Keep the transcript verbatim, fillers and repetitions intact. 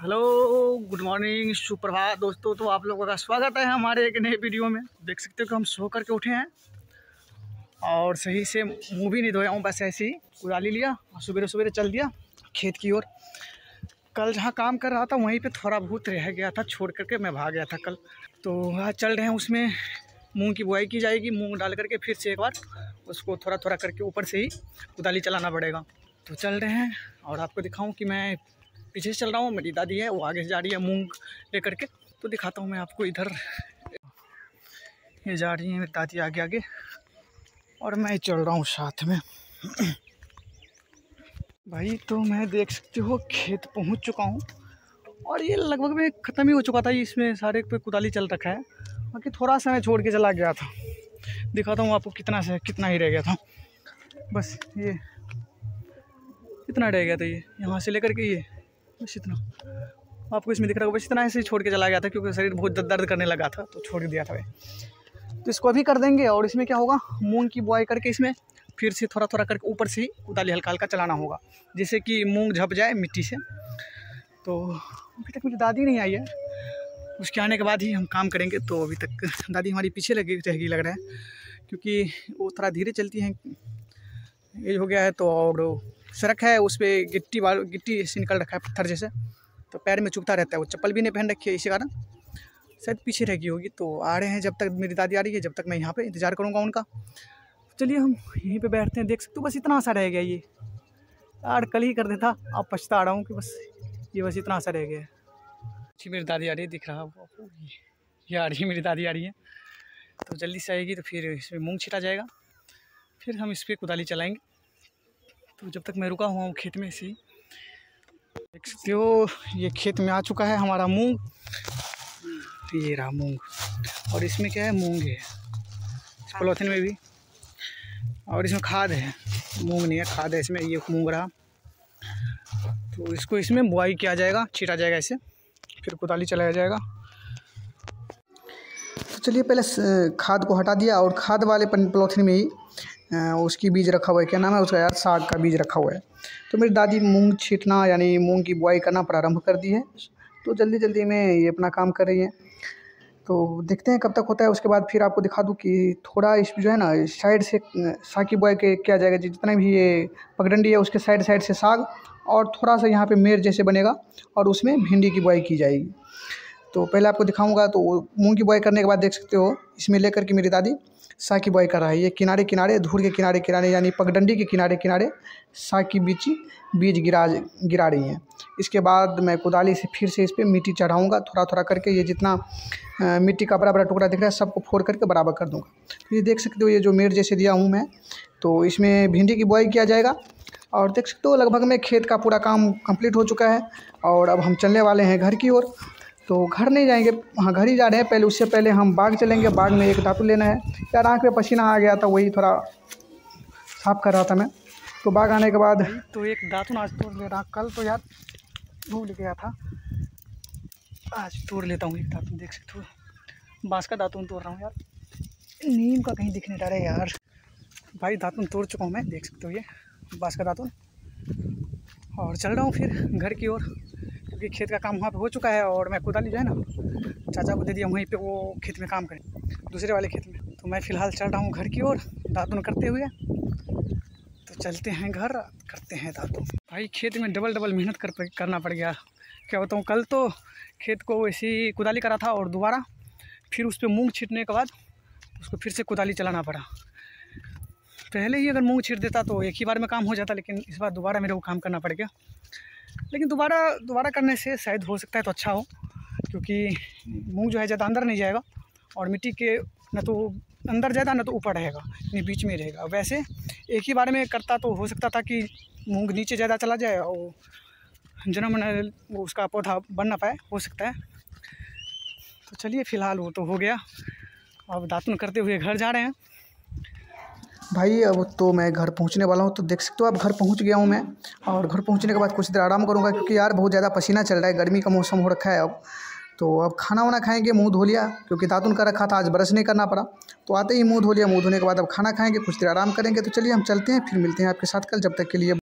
Hello, good morning, सुप्रभात दोस्तों। तो आप लोगों का स्वागत है हमारे एक नए वीडियो में। देख सकते हो कि हम सो करके उठे हैं और सही से मुंह भी नहीं धोया हूँ, बस ऐसे ही कुदाली लिया और सवेरे सवेरे चल दिया खेत की ओर। कल जहाँ काम कर रहा था वहीं पे थोड़ा बहुत रह गया था, छोड़ करके मैं भाग गया था कल। तो आज चल रहे हैं, उसमें मूँग की बुआई की जाएगी। मूँग डाल करके फिर से एक बार उसको थोड़ा थोड़ा करके ऊपर से ही कुदाली चलाना पड़ेगा। तो चल रहे हैं और आपको दिखाऊँ कि मैं पीछे से चल रहा हूँ, मेरी दादी है वो आगे से जा रही है मूंग लेकर के। तो दिखाता हूँ मैं आपको, इधर ये जा रही है मेरी दादी आगे आगे और मैं चल रहा हूँ साथ में। भाई तो मैं देख सकते हो खेत पहुँच चुका हूँ और ये लगभग में ख़त्म ही हो चुका था। इसमें सारे पे कुदाली चल रखा है, बाकी थोड़ा सा मैं छोड़ के चला गया था। दिखाता हूँ आपको कितना से कितना ही रह गया था, बस ये इतना रह गया था। ये यहाँ से लेकर के ये बस इतना आपको इसमें दिख रहा होगा, बस इतना ऐसे ही छोड़ के चला गया था क्योंकि शरीर बहुत दर्द करने लगा था तो छोड़ दिया था भाई। तो इसको अभी कर देंगे और इसमें क्या होगा, मूंग की बुआई करके इसमें फिर से थोड़ा थोड़ा करके ऊपर से ही कुदाली हल्का हल्का चलाना होगा, जिससे कि मूंग झप जाए मिट्टी से। तो अभी तक मेरी दादी नहीं आई है, उसके आने के बाद ही हम काम करेंगे। तो अभी तक दादी हमारी पीछे लगी रहेगी लग रहा है, क्योंकि वो थोड़ा धीरे चलती हैं, एज हो गया है। तो और सड़क है उस पर गिट्टी वाल गिट्टी से निकल रखा है पत्थर जैसे, तो पैर में चुभता रहता है। वो चप्पल भी नहीं पहन रखी है, इसी कारण शायद पीछे रह गई होगी। तो आ रहे हैं, जब तक मेरी दादी आ रही है जब तक मैं यहाँ पे इंतज़ार करूँगा उनका। चलिए हम यहीं पे बैठते हैं। देख सकते हो बस इतना सा रह गया ये यार, कल ही कर देता। अब पछता रहा हूँ कि बस ये बस इतना सा रह गया है। जी मेरी दादी आ रही है, दिख रहा है ये आ रही है, मेरी दादी आ रही है। तो जल्दी से आएगी तो फिर इसमें मूँग छिटा जाएगा, फिर हम इस पर कुदाली चलाएँगे। तो जब तक मैं रुका हुआ हूँ खेत में से ही देख सकते हो, ये खेत में आ चुका है हमारा मूंग। ये रहा मूंग और इसमें क्या है, मूंग है इस पॉलीथिन में भी, और इसमें खाद है, मूंग नहीं है खाद है इसमें। ये मूंग रहा, तो इसको इसमें बुआई किया जाएगा, छीटा जाएगा इसे, फिर कुदाली चलाया जाएगा। तो चलिए पहले खाद को हटा दिया और खाद वाले पॉलीथिन में ही उसकी बीज रखा हुआ है, क्या नाम है उसका यार, साग का बीज रखा हुआ है। तो मेरी दादी मूंग छीटना यानी मूंग की बुआई करना प्रारंभ कर दी है। तो जल्दी जल्दी में ये अपना काम कर रही है। तो देखते हैं कब तक होता है, उसके बाद फिर आपको दिखा दूं कि थोड़ा इस जो है ना साइड से साग की बुआई के किया जाएगा। जितना भी ये पगडंडी है उसके साइड साइड से साग, और थोड़ा सा यहाँ पर मेड़ जैसे बनेगा और उसमें भिंडी की बुआई की जाएगी। तो पहले आपको दिखाऊँगा। तो मूँग की बुआई करने के बाद देख सकते हो इसमें लेकर के मेरी दादी साग की बुआई कर रहा है। ये किनारे किनारे धूर के किनारे किनारे यानी पगडंडी के किनारे किनारे साग की बीज बीज गिरा गिरा रही हैं। इसके बाद मैं कुदाली से फिर से इस पर मिट्टी चढ़ाऊँगा थोड़ा थोड़ा करके। ये जितना आ, मिट्टी का बड़ा बड़ा टुकड़ा दिख रहा है सबको फोड़ करके बराबर कर दूँगा। तो ये देख सकते हो ये जो मेड़ जैसे दिया हूँ मैं, तो इसमें भिंडी की बुआई किया जाएगा। और देख सकते हो लगभग में खेत का पूरा काम कंप्लीट हो चुका है और अब हम चलने वाले हैं घर की ओर। तो घर नहीं जाएंगे, हाँ घर ही जा रहे हैं पहले। उससे पहले हम बाग चलेंगे, बाग में एक दातुन लेना है यार। आँख में पसीना आ गया था, वही थोड़ा साफ कर रहा था मैं। तो बाग आने के बाद तो एक दातुन आज तोड़ ले रहा, कल तो यार भूल गया था, आज तोड़ लेता हूँ एक दातुन। देख सकते हो बाँस का दातुन तोड़ रहा हूँ यार, नीम का कहीं दिखने डर है यार। भाई दातुन तोड़ चुका हूँ मैं, देख सकते हो ये बाँस का दातुन। और चल रहा हूँ फिर घर की ओर, क्योंकि खेत का काम वहाँ पे हो चुका है और मैं कुदाली जो है ना चाचा को दे दिया, वहीं पे वो खेत में काम करें, दूसरे वाले खेत में। तो मैं फ़िलहाल चल रहा हूँ घर की ओर दातुन करते हुए। तो चलते हैं घर, करते हैं दातुन। भाई खेत में डबल डबल मेहनत कर करना पड़ गया, क्या बताऊँ। कल तो खेत को वैसे ही कुदाली करा था और दोबारा फिर उस पर मूँग छीटने के बाद उसको फिर से कुदाली चलाना पड़ा। पहले ही अगर मूँग छीट देता तो एक ही बार में काम हो जाता, लेकिन इस बार दोबारा मेरे को काम करना पड़ गया। लेकिन दोबारा दोबारा करने से शायद हो सकता है तो अच्छा हो, क्योंकि मूंग जो है ज़्यादा अंदर नहीं जाएगा और मिट्टी के न तो अंदर ज़्यादा न तो ऊपर रहेगा, नहीं बीच में रहेगा। वैसे एक ही बार में करता तो हो सकता था कि मूंग नीचे ज़्यादा चला जाए और जन्म वो उसका पौधा बन ना पाए, हो सकता है। तो चलिए फ़िलहाल वो तो हो गया, अब दातुन करते हुए घर जा रहे हैं भाई। अब तो मैं घर पहुंचने वाला हूं। तो देख सकते हो अब घर पहुंच गया हूं मैं, और घर पहुंचने के बाद कुछ देर आराम करूंगा, क्योंकि यार बहुत ज़्यादा पसीना चल रहा है, गर्मी का मौसम हो रखा है अब। तो अब खाना वाना खाएंगे, मुंह धो लिया क्योंकि दातुन का रखा था, आज ब्रश नहीं करना पड़ा। तो आते ही मुंह धो लिया, मुंह धोने के बाद अब खाना खाएंगे, कुछ देर आराम करेंगे। तो चलिए हम चलते हैं, फिर मिलते हैं आपके साथ कल। जब तक के लिए